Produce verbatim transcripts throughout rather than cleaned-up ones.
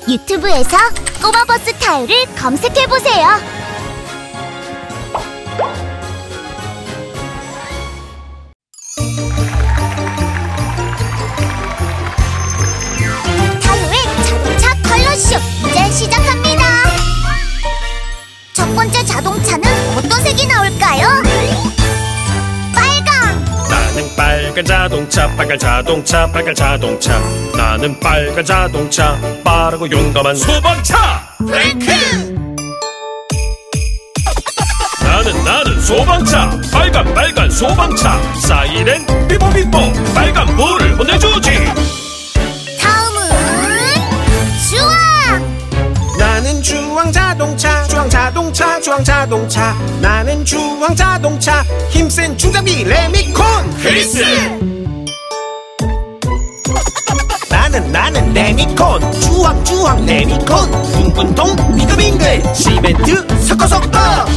유튜브에서 꼬마버스 타요를 검색해보세요. 타요의 자동차 컬러쇼 이제 시작합니다. 첫 번째 자동차는 어떤 색이 나올까요? 빨강! 나는 빨간 자동차, 빨간 자동차, 빨간 자동차. 나는 빨간 자동차, 빠르고 용감한 소방차! 브레이크! 나는 나는 소방차, 빨간 빨간 소방차. 사이렌 삐뽀 삐뽀, 빨간 불을 보내주지. 다음은 주황! 나는 주황 자동차, 주황 자동차, 주황 자동차. 나는 주황 자동차, 힘센 충전기 레미콘 크리스! 나는 나는 레미콘, 주황 주황 레미콘. 둥근동 빙글빙글 시멘트 섞어 섞어.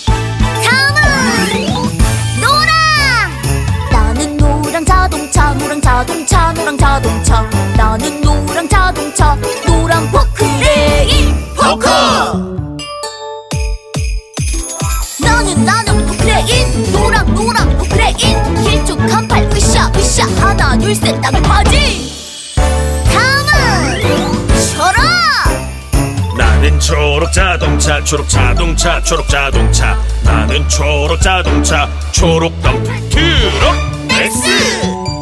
다음은 노랑! 나는 노랑 자동차, 노랑 자동차, 노랑 자동차. 나는 노랑 자동차, 노란 포크레인 포크! 나는 나는 포크레인, 노랑 노랑 포크레인. 길쭉한 팔 으쌰 으쌰, 하나 둘 셋 땅을 파지. 다음은 초록! 나는 초록 자동차, 초록 자동차, 초록 자동차. 나는 초록 자동차, 초록 덤프 트럭 넥스!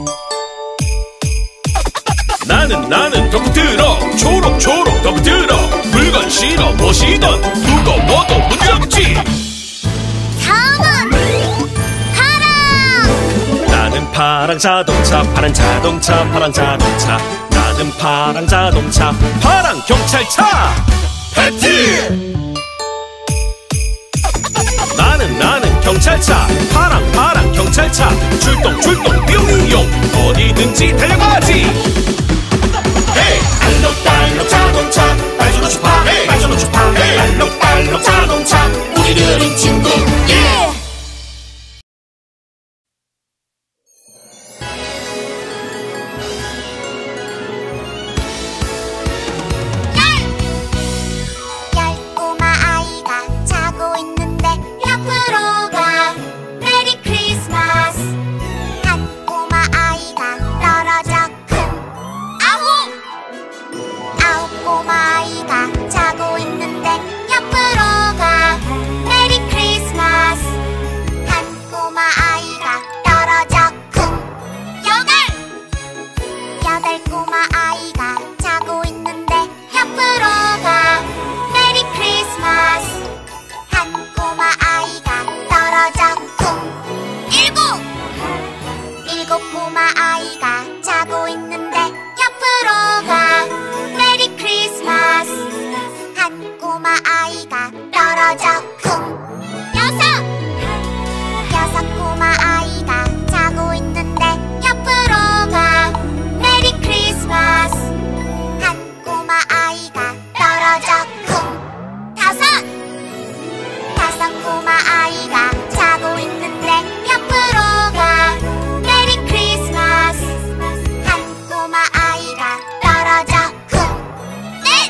나는 나는 덤프 트럭, 초록 초록 덤프 트럭. 물건 실어 모시던 무거워도 문제없지. 다음은 파랑! 나는 파랑 자동차, 파란 자동차, 파란 자동차. 나는 파랑 자동차, 파랑 경찰차. 배트! 나는 나는 경찰차, 파랑 파랑 경찰차. 출동 출동 뿅뿅, 어디든지 달려가지. 헤이! 알록달록 자동차, 발전호 주파, 헤이! 발전호 주파, 헤이! 알록달록 자동차, 우리들은 친구, 예! 열 꼬마 아이가 자고 있는데 옆으로 가. 메리 크리스마스. 한 꼬마 아이가 떨어져 큰. 아홉! 아홉 꼬마 아이가 자고 있는데 옆으로 가. 메리 크리스마스. 한 꼬마 아이가 떨어져 큰. 여덟! 여덟 꼬마 아이가 자고 있는데 옆으로 가. 메리 크리스마스. 한 꼬마 아이가 떨어져 쿵. 일곱! 일곱 꼬마 아이가 자고 있는데 옆으로 가. 메리 크리스마스. 한 꼬마 아이가 떨어져 쿵. 여섯! 여섯 꼬마 아이가 자고 있는데 옆으로 가. 메리 크리스마스. 한 꼬마 아이가 떨어져 쿵. 다섯! 다섯 꼬마 아이가 자고 있는데 옆으로 가. 메리 크리스마스. 한 꼬마 아이가 떨어져 쿵. 넷!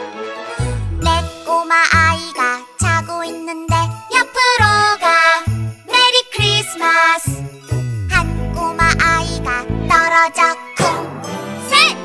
넷 꼬마 아이가 자고 있는데 옆으로 가. 메리 크리스마스. 한 꼬마 아이가 떨어져 쿵. 셋!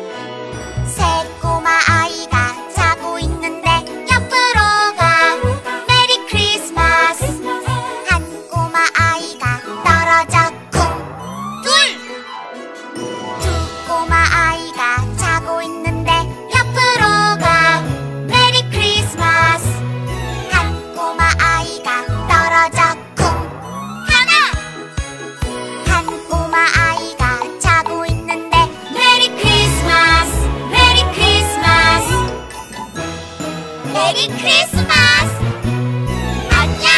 셋 꼬마 아이가 자고 있는데 옆으로 가. 메리 크리스마스. 한 꼬마 아이가 떨어져 쿵. 둘! 두 꼬마 아이가 자고 있는데 옆으로 가. 메리 크리스마스. 한 꼬마 아이가 떨어져 쿵. 하나! 한 꼬마 아이가 자고 있는데 메리 크리스마스. 메리 크리스마스. 메리 크리스마스. 안녕!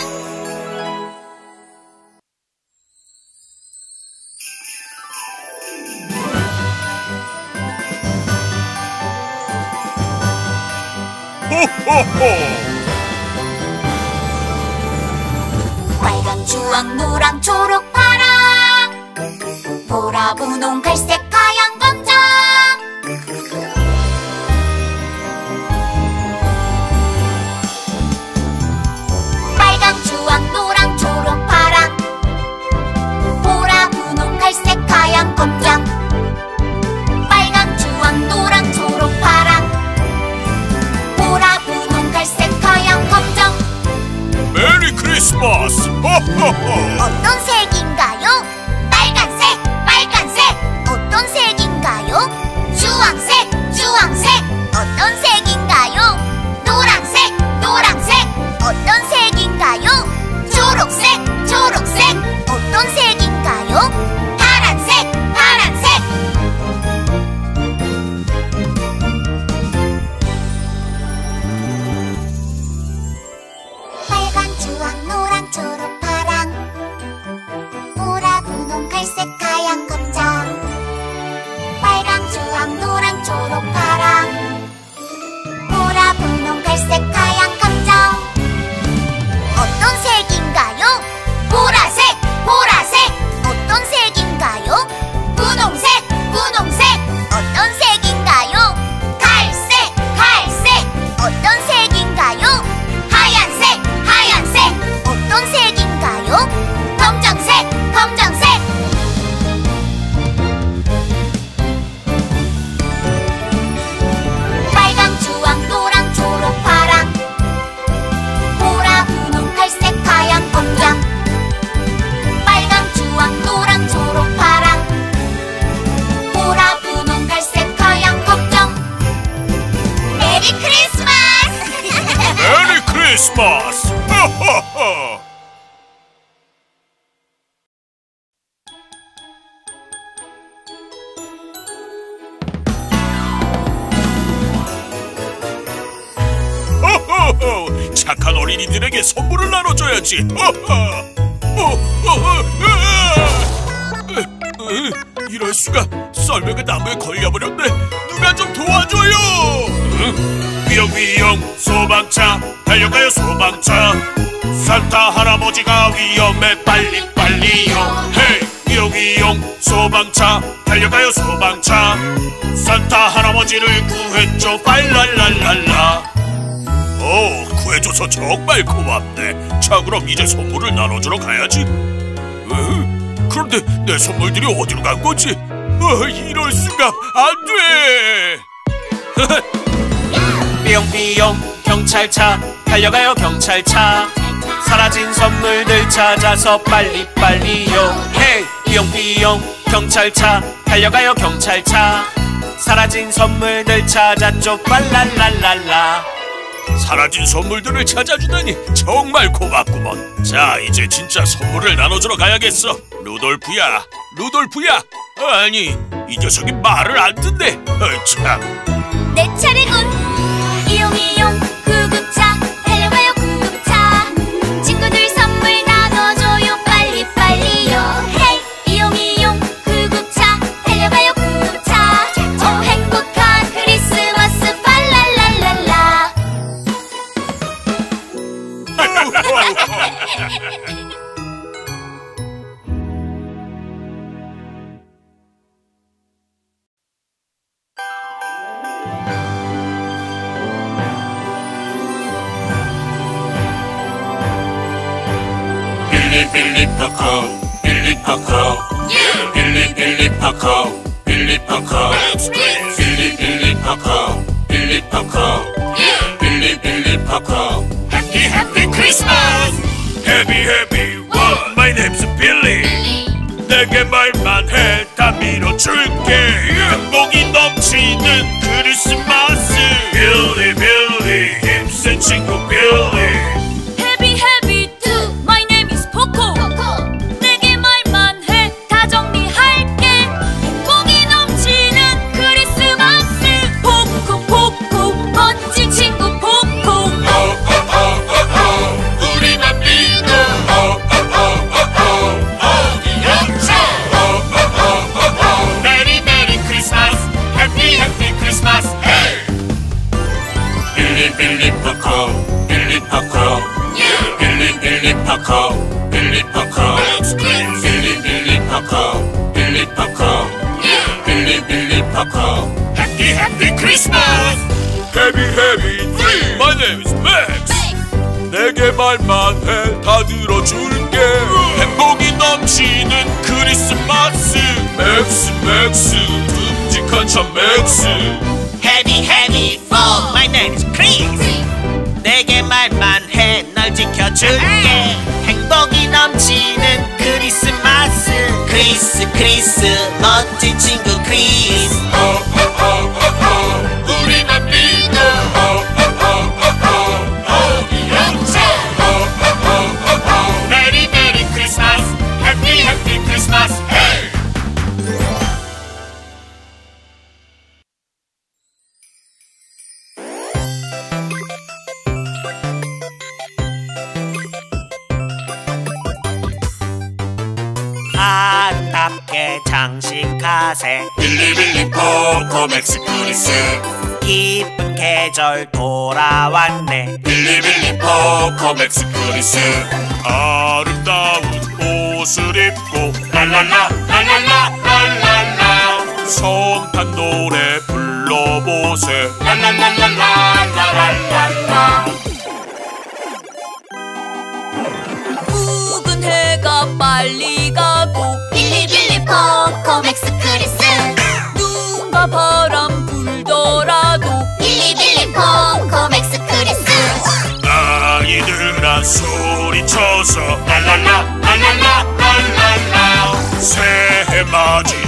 호호호! 빨강 주황 노랑 초록 파랑 보라 분홍 갈색 하얀 검정 크리스마스! 호호호! 어떤 색인가요? 빨간색, 빨간색. 어떤 색인가요? 주황색, 주황색. 어떤 색인가요? 노란색, 노란색. 어떤 색인가요? 초록색, 초록색. 어떤 색인가요? 파란색, 파란색. 빨간, 주황, 노랑, 초록, 파랑. 보라, 분홍, 갈색, 하얀, 검정. 빨강, 주황, 노랑, 초록, 파랑. 보라, 분홍, 갈색, 하얀, 검정. 어떤 색인가요? 보라색, 보라색. 어떤 색인가요? 분홍색, 분홍색. 어떤 색인가요? 갈색, 갈색. 어떤 색인가요? 하얀색, 하얀색. 어떤 색인가요? 검정색, 검정색. 빨강, 주황, 노랑, 초록, 파랑. 보라, 분홍, 갈색, 하얀, 검정. 빨강, 주황, 노랑, 초록, 파랑. 보라, 분홍, 갈색, 하얀, 검정. 메리 크리스마스! 메리 크리스마스! 호호호! 호호호! 착한 어린이들에게 선물을 나눠줘야지. 호호! 호호호! 으아! 으, 으, 이럴 수가. 썰매가 나무에 걸려버렸네. 누가 좀 도와줘요. 응? 위용위용 소방차 달려가요 소방차. 산타 할아버지가 위험해 빨리 빨리요. 헤이 위용위용 소방차 달려가요 소방차. 산타 할아버지를 구해줘 빨랄랄랄라. 오, 구해줘서 정말 고맙네. 자, 그럼 이제 선물을 나눠주러 가야지. 으? 그런데 내 선물들이 어디로 간 거지? 어, 이럴 수가. 안 돼. 삐용삐용 경찰차 달려가요 경찰차. 사라진 선물들 찾아서 빨리빨리요. 헤이 삐용삐용 경찰차 달려가요 경찰차. 사라진 선물들 찾았죠 빨랄랄랄라. 사라진 선물들을 찾아주다니 정말 고맙구먼. 자, 이제 진짜 선물을 나눠주러 가야겠어. 루돌프야, 루돌프야. 아니, 이 녀석이 말을 안 듣네. 어이, 참. 내 차례군. 이용이용 구급차 달려가요 구급차. 친구들 선물 나눠줘요 빨리 빨리요. 헤이 이용이용 구급차 달려가요 구급차. 오 행복한 크리스마스 팔랄랄랄라. 빌리 빌리 파커 빌리 파커 빌리 빌리 파커 빌리 파커 빌리 빌리 파커 빌리 파커 빌리 빌리 파커 해피 해피 크리스마스. 해피 해피 원 마이 네임's 빌리. 내게 말만 해 다 밀어줄게. 행복이 넘치는 크리스마스. 빌리 빌리 힘센 친구 빌리. Happy happy too. My name is Poco. 내게 말만 해 다 정리할게. 행복이 넘치는 크리스마스. 포코 포코 멋진 친구 포코. 우리만 믿어. 어디였죠? 메리 메리 크리스마스. 해피 해피 크리스마스. 빌리 빌리 파커 빌리 파커 빌리 빌리 파커 빌리 파커 빌리 빌리 파커 빌리 파커 빌리 빌리 파커 해피 해피 크리스마스. 해피 해피 트리. My name is Max. 내게 말만 해 다 들어줄게. 행복이 넘치는 크리스마스. 맥스 맥스 듬직한 참 맥스. Heavy heavy four. My name is Chris. 내게 말만 해 널 지켜줄게. 크리스 멋진 친구 크리스. 오오오오오 우리만 믿어. 오오오오오 이영차. 오오오오오 메리 메리 크리스마스. 해피 해피 크리스마스. 헤이. 아름답게 장식하세. 빌리빌리 포코맥스 크리스. 기쁜 계절 돌아왔네. 빌리빌리 포코맥스 크리스. 아름다운 옷을 입고 랄랄라 랄랄라 랄랄라 성탄 노래 불러보세. 랄랄랄랄랄랄랄라. 묵은 해가 빨리 가고 빌리빌리 포코맥스 크리스. 눈과 바람 불더라도 빌리빌리 포코맥스 크리스. 아이들아 소리쳐서 랄랄라 랄랄라 랄랄라 새해 맞이